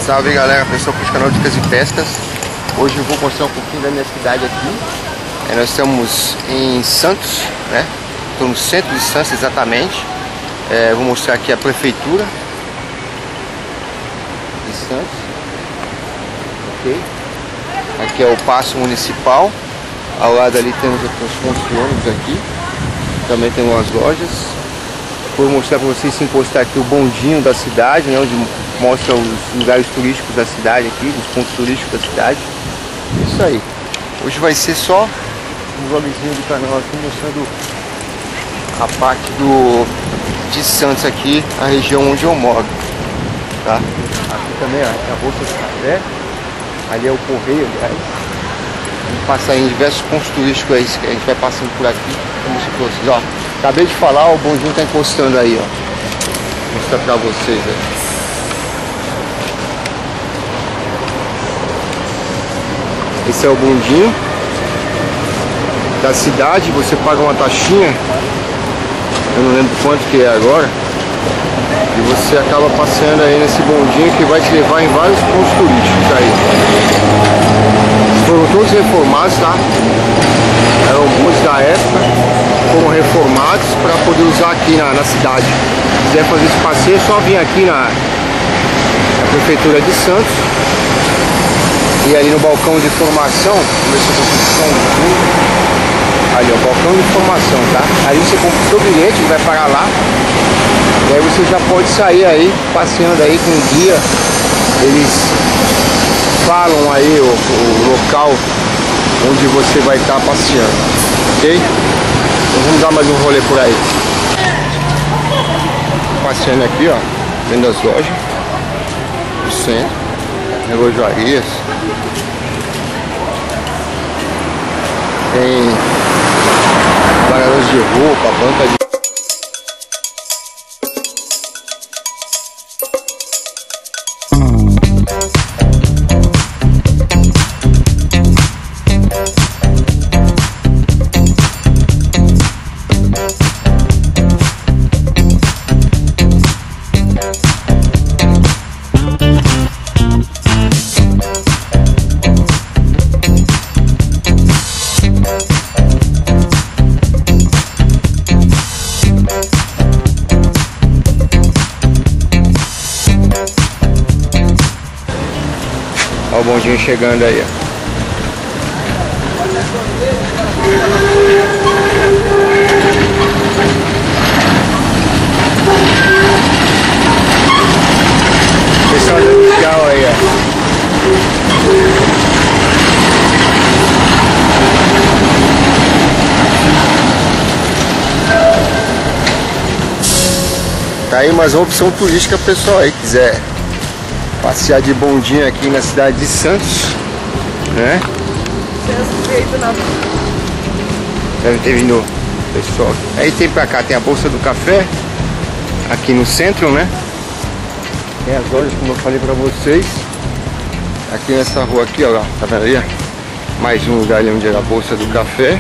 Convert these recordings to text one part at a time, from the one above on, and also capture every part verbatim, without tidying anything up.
Salve galera, pessoal do canal Dicas e Pescas. Hoje eu vou mostrar um pouquinho da minha cidade aqui. É, nós estamos em Santos, né? Estou no centro de Santos exatamente. É, vou mostrar aqui a prefeitura de Santos. Ok. Aqui é o Paço Municipal. Ao lado ali temos os pontos de ônibus aqui. Também tem umas lojas. Vou mostrar para vocês se encostar aqui o bondinho da cidade, né, onde mostra os lugares turísticos da cidade aqui, os pontos turísticos da cidade. Isso aí. Hoje vai ser só um vlogzinho do canal aqui mostrando a parte do de Santos aqui, a região onde eu moro, tá? Aqui também ó, tem a Bolsa de Café, ali é o Correio, aliás. Vamos passar em diversos pontos turísticos aí, que a gente vai passando por aqui. Vou mostrar pra vocês, ó. Acabei de falar, o bondinho tá encostando aí, ó. Vou mostrar pra vocês aí. Esse é o bondinho da cidade, você paga uma taxinha, eu não lembro quanto que é agora, e você acaba passeando aí nesse bondinho que vai te levar em vários pontos turísticos aí. Foram todos reformados, tá? Eram bondes da época, foram reformados para poder usar aqui na, na cidade. Se quiser fazer esse passeio, é só vir aqui na, na prefeitura de Santos. E ali no balcão de informação, vamos ver se eu consigo um, ali, ó, balcão de informação, tá? Aí você compra o seu bilhete, que vai parar lá. E aí você já pode sair aí, passeando aí com o guia. Eles falam aí o, o local onde você vai estar passeando, ok? Então vamos dar mais um rolê por aí. Passeando aqui, ó, dentro das lojas do centro, relojarias. Tem varadores de roupa, banca de... Olha o bondinho chegando aí, ó. Pessoal legal aí, ó. Tá aí mais uma opção turística, pessoal aí quiser passear de bondinho aqui na cidade de Santos, né? Deve ter vindo pessoal. Aí tem pra cá, tem a Bolsa do Café aqui no centro, né? Tem as lojas, como eu falei pra vocês. Aqui nessa rua aqui, ó, tá vendo ali? Mais um lugar ali onde era a Bolsa do Café.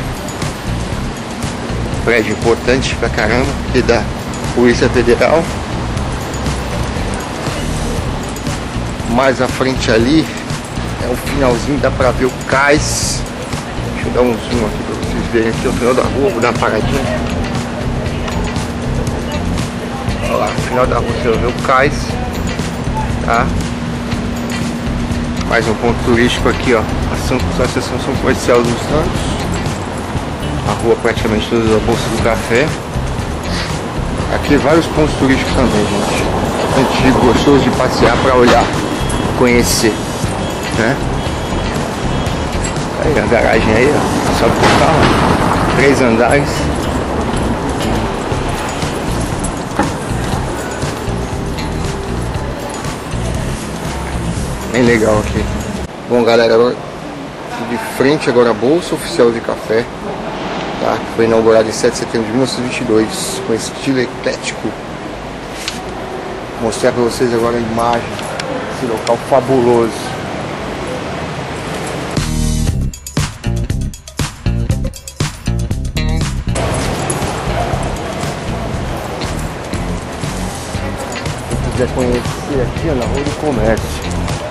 Prédio importante pra caramba, aqui da Polícia Federal. Mais à frente ali é o finalzinho, dá pra ver o cais. Deixa eu dar um zoom aqui pra vocês verem aqui o final da rua, vou dar uma paradinha. Olha lá, no final da rua você vai ver o cais, tá? Mais um ponto turístico aqui, ó, a Santos, a Associação Comercial dos Santos. A rua praticamente toda da Bolsa do Café. Aqui vários pontos turísticos também, gente. Antigo, gostoso de passear pra olhar, conhecer, né? Aí a garagem aí, ó, sobe pro carro, três andares. Bem legal aqui. Bom galera, agora de frente agora a Bolsa Oficial de Café, tá? Foi inaugurada em sete de setembro de mil novecentos e vinte e dois, com estilo eclético. Vou mostrar pra vocês agora a imagem desse local fabuloso. quiser conhecer aqui, ó, na Rua do Comércio.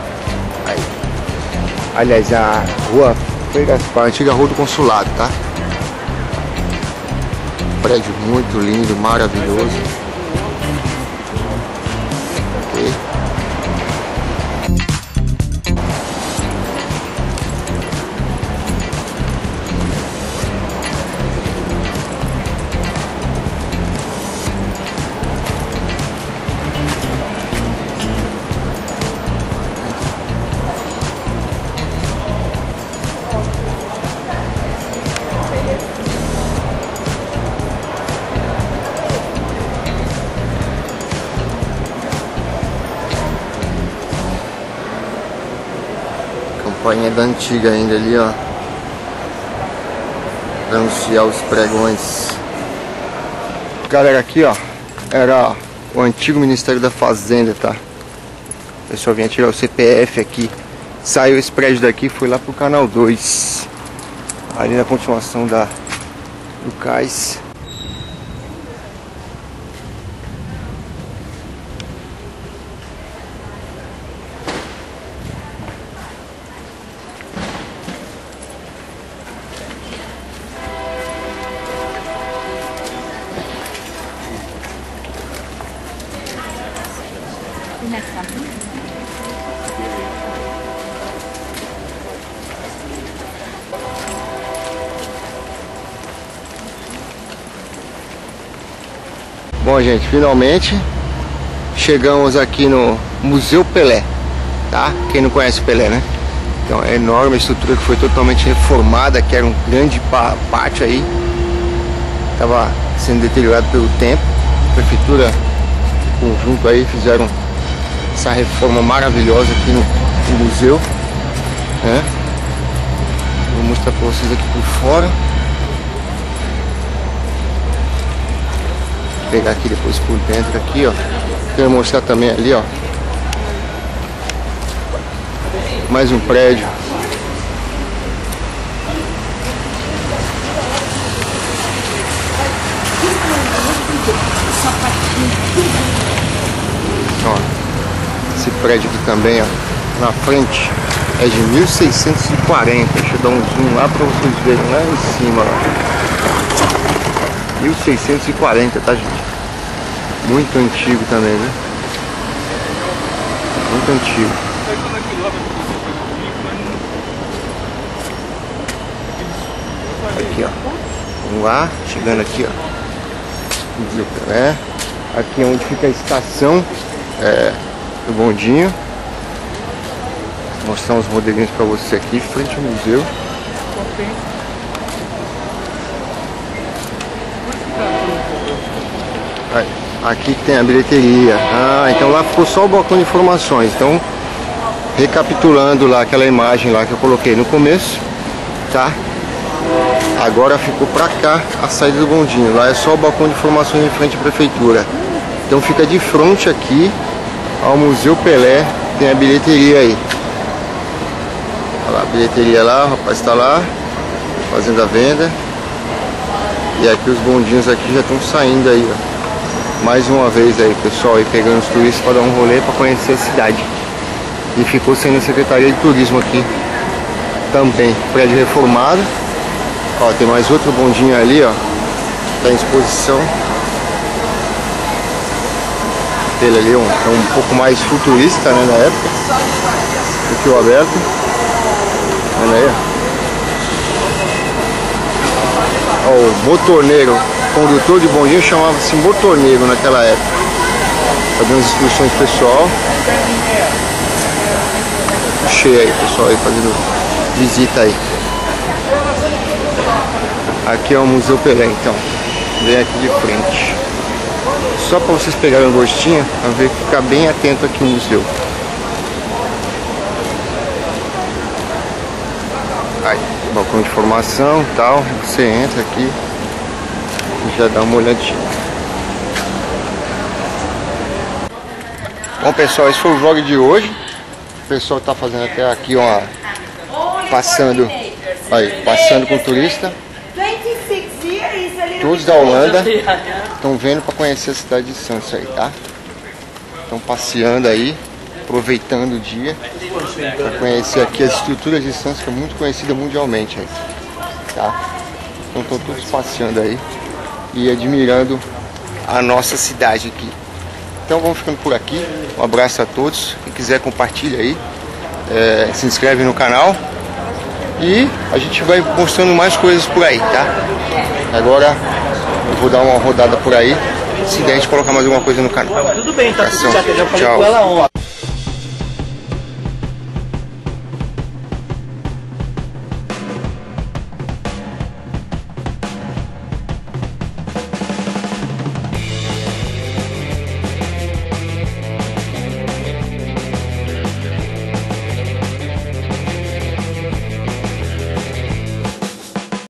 Aí. Aliás, a rua Frei Gaspar, a antiga rua do consulado, tá? Prédio muito lindo, maravilhoso. Ok. Campanha da antiga ainda ali, ó, pra anunciar os pregões. Galera, aqui ó, era o antigo Ministério da Fazenda, tá? O pessoal vinha tirar o C P F aqui. Saiu esse prédio daqui, foi lá pro canal dois, ali na continuação da, do cais. Bom, gente, finalmente chegamos aqui no Museu Pelé, tá? Quem não conhece o Pelé, né? Então é enorme a estrutura que foi totalmente reformada, que era um grande pátio aí, estava sendo deteriorado pelo tempo. A prefeitura, em conjunto aí, fizeram essa reforma maravilhosa aqui no, no museu, né? Vou mostrar para vocês aqui por fora. Vou pegar aqui depois por dentro aqui, ó. Quero mostrar também ali, ó, mais um prédio. Ó, esse prédio aqui também, ó, na frente é de mil seiscentos e quarenta. Deixa eu dar um zoom lá para vocês verem lá em cima, ó. mil seiscentos e quarenta, tá, gente? Muito antigo também, né? Muito antigo. Aqui, ó. Vamos lá, chegando aqui, ó. Museu Pelé. Aqui é onde fica a estação é, do bondinho. Vou mostrar uns modelinhos pra você aqui, frente ao museu. Aqui tem a bilheteria. Ah, então lá ficou só o balcão de informações. Então, recapitulando lá aquela imagem lá que eu coloquei no começo, tá? Agora ficou pra cá a saída do bondinho. Lá é só o balcão de informações em frente à prefeitura. Então fica de frente aqui ao Museu Pelé. Tem a bilheteria aí. Olha lá, a bilheteria lá, o rapaz tá lá fazendo a venda. E aqui os bondinhos aqui já estão saindo aí, ó. Mais uma vez aí, pessoal, aí pegando os turistas para dar um rolê, para conhecer a cidade. E ficou sendo a Secretaria de Turismo aqui também. Prédio reformado. Ó, tem mais outro bondinho ali, ó. Tá em exposição. Ele ali é um, é um pouco mais futurista, né, na época do que o aberto. Olha aí, ó. Ó, o motorneiro, condutor de bondinho chamava-se motorneiro naquela época. Fazendo as instruções pessoal. Cheio aí, pessoal, aí fazendo visita aí. Aqui é o Museu Pelé, então. Vem aqui de frente. Só para vocês pegarem um gostinho, para ver, ficar bem atento aqui no museu. Aí, balcão de informação e tal. Você entra aqui e já dá uma olhadinha. Bom, pessoal, esse foi o vlog de hoje. O pessoal tá fazendo até aqui, ó, passando, aí, passando com o turista. Todos da Holanda estão vendo para conhecer a cidade de Santos aí, tá? Estão passeando aí. aproveitando o dia para conhecer aqui as estruturas de Santos, que é muito conhecida mundialmente aí, tá? Então estão todos passeando aí e admirando a nossa cidade aqui. Então vamos ficando por aqui. Um abraço a todos. Quem quiser, compartilha aí, é, se inscreve no canal e a gente vai mostrando mais coisas por aí, tá? Agora eu vou dar uma rodada por aí. Se der, a gente colocar mais alguma coisa no canal. Tudo bem, tá tudo certo. Eu já falei Tchau. com ela ontem.